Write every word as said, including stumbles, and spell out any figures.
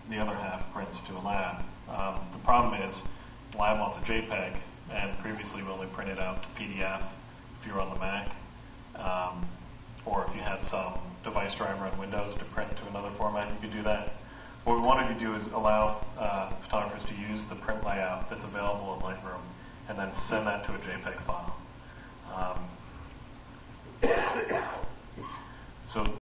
the other half prints to a lab. Um, the problem is, the lab wants a JPEG, and previously we only printed out to P D F if you were on the Mac, um, or if you had some device driver on Windows to print to another format, you could do that. What we wanted to do is allow uh, photographers to use the print layout that's available in Lightroom and then send that to a JPEG file. Um, so